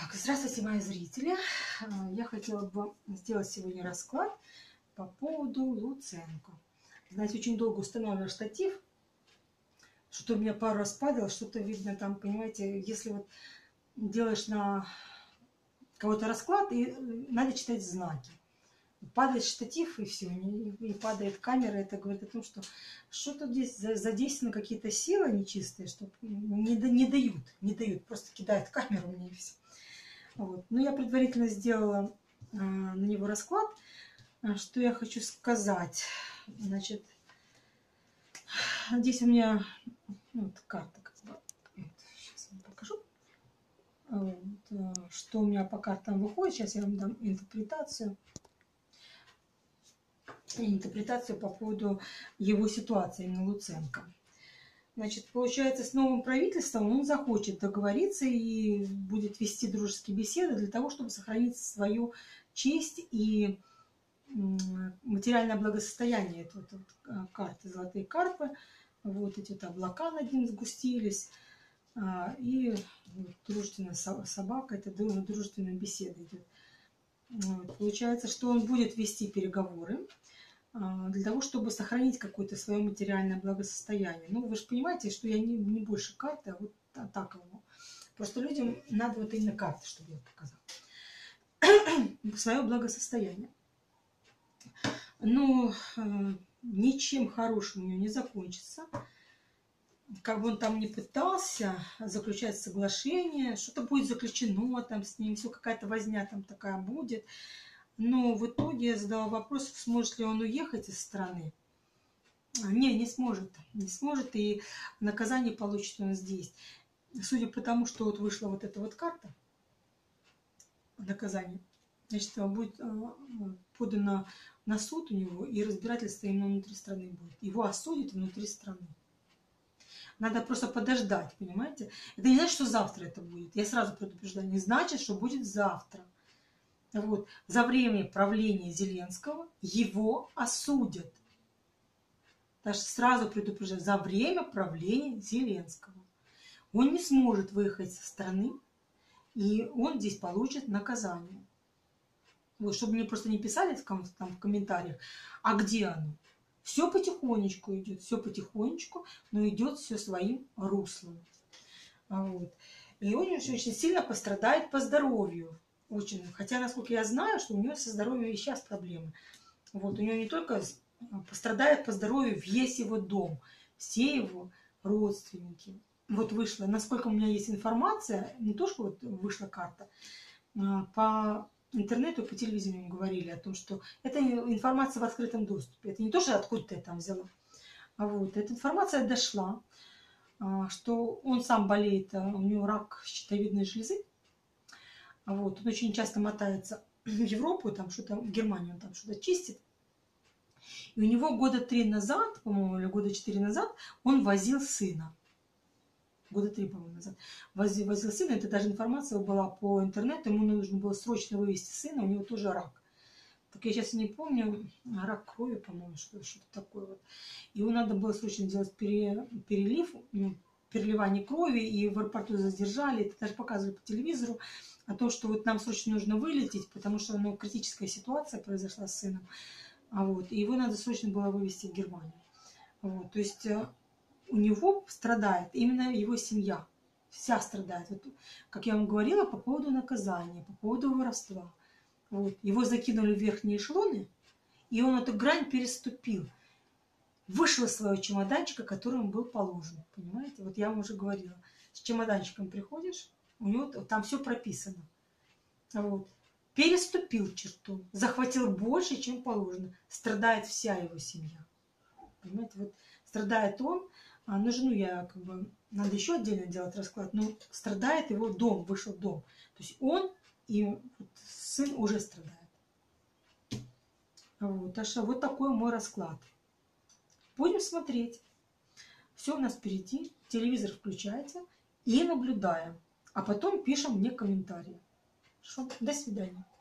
Так, здравствуйте, мои зрители. Я хотела бы сделать сегодня расклад по поводу Луценко. Знаете, очень долго устанавливала штатив. Что-то у меня пару раз падало, что-то видно там, понимаете, если вот делаешь на кого-то расклад, и надо читать знаки. Падает штатив, и все, и падает камера. Это говорит о том, что что-то здесь задействованы какие-то силы нечистые, что не дают, просто кидают камеру мне и все. Вот. Но я предварительно сделала на него расклад. Что я хочу сказать. Значит, здесь у меня вот карта, как бы, вот, сейчас вам покажу, вот, что у меня по картам выходит. Сейчас я вам дам интерпретацию по поводу его ситуации, именно Луценко. Значит, получается, с новым правительством он захочет договориться и будет вести дружеские беседы для того, чтобы сохранить свою честь и материальное благосостояние. Это вот карты, золотые карпы, вот эти вот облака над ним сгустились, и дружественная собака, это дружественная беседа идет. Вот. Получается, что он будет вести переговоры для того, чтобы сохранить какое-то свое материальное благосостояние. Ну, вы же понимаете, что я не больше карты, а вот так его. Просто людям надо вот именно карты, чтобы я показала. Свое благосостояние. Но ничем хорошим у него не закончится. Как бы он там не пытался заключать соглашение, что-то будет заключено там с ним, все какая-то возня там такая будет. Но в итоге я задала вопрос, сможет ли он уехать из страны. Не сможет. Не сможет, и наказание получит он здесь. Судя по тому, что вот вышла вот эта вот карта наказания, значит, будет подано на суд у него, и разбирательство именно внутри страны будет. Его осудят внутри страны. Надо просто подождать, понимаете? Это не значит, что завтра это будет. Я сразу предупреждаю. Не значит, что будет завтра. Вот. За время правления Зеленского его осудят. Даже сразу предупреждаю. За время правления Зеленского. Он не сможет выехать со страны, и он здесь получит наказание. Вот, чтобы мне просто не писали там в комментариях, а где оно? Все потихонечку идет, все потихонечку, но идет все своим руслом. Вот. И он очень сильно пострадает по здоровью. Очень. Хотя, насколько я знаю, что у него со здоровьем и сейчас проблемы. Вот. У него не только пострадает по здоровью весь его дом, все его родственники. Вот вышла, насколько у меня есть информация, не то, что вот вышла карта, по интернету, по телевидению говорили о том, что это информация в открытом доступе. Это не то, что откуда-то я там взяла. А вот эта информация дошла, что он сам болеет, у него рак щитовидной железы. Вот, он очень часто мотается в Европу, там что-то, в Германию он там что-то чистит. И у него года 3 назад, по-моему, или года 4 назад, он возил сына. Года 3, по-моему, назад. Возил сына. Это даже информация была по интернету. Ему нужно было срочно вывести сына. У него тоже рак. Так я сейчас не помню. Рак крови, по-моему, что-то такое. Вот. Его надо было срочно делать перелив, переливание крови. И в аэропорту задержали. Это даже показывали по телевизору. О том, что вот нам срочно нужно вылететь, потому что критическая ситуация произошла с сыном. Вот. И его надо срочно было вывести в Германию. Вот. То есть у него страдает именно его семья. Вся страдает. Вот, как я вам говорила, по поводу наказания, по поводу воровства. Вот. Его закинули в верхние эшелоны, и он эту грань переступил. Вышел из своего чемоданчика, который ему был положен. Понимаете? Вот я вам уже говорила. С чемоданчиком приходишь, у него там все прописано. Вот. Переступил черту. Захватил больше, чем положено. Страдает вся его семья. Понимаете? Вот страдает он. На жену я надо еще отдельно делать расклад, но страдает его дом, вышел дом. То есть он и вот сын уже страдает. Вот, так что вот такой мой расклад. Будем смотреть. Все у нас впереди. Телевизор включайте и наблюдаем. А потом пишем мне комментарии. Хорошо? До свидания.